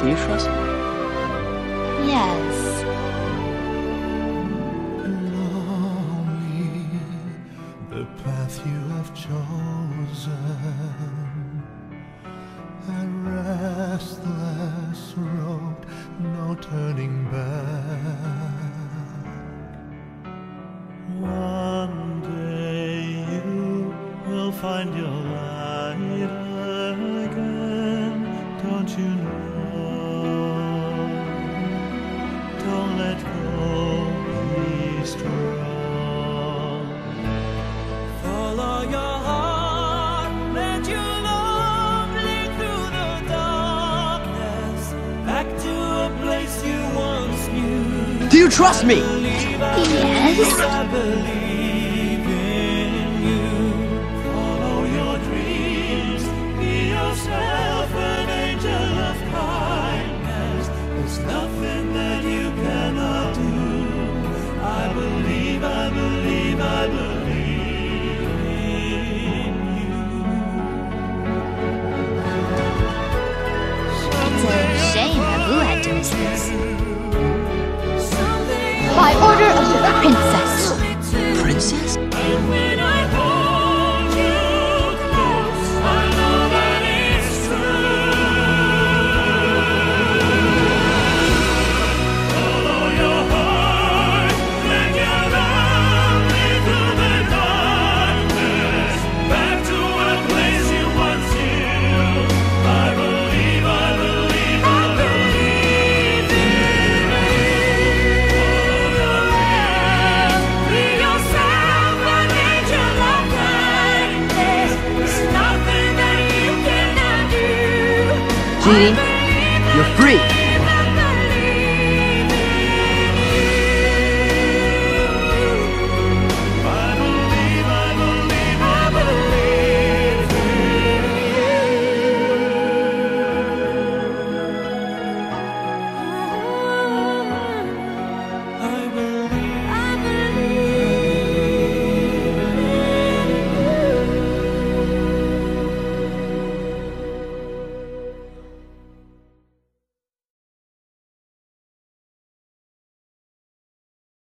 Do you trust me? Yes. Lonely, the path you have chosen, a restless road, no turning back. One day you will find your light again, don't you know? Don't let go, be strong. Follow your heart, let your love lead through the darkness, back to a place you once knew. Do you trust me? Yes. I believe in you. Follow your dreams, be yourself, an angel of kindness. There's nothing that you cannot do. I believe, I believe, I believe in you. It's a shame Abu had to miss this. Someday By order of the princess. Princess? and when I hold you close, I know that it's true. Follow your heart, let your love lead through the darkness, back to a place you once knew. I believe, I believe, I believe in you. Follow your dreams, be yourself, an angel of kindness. There's nothing that you cannot do. Genie, you're free.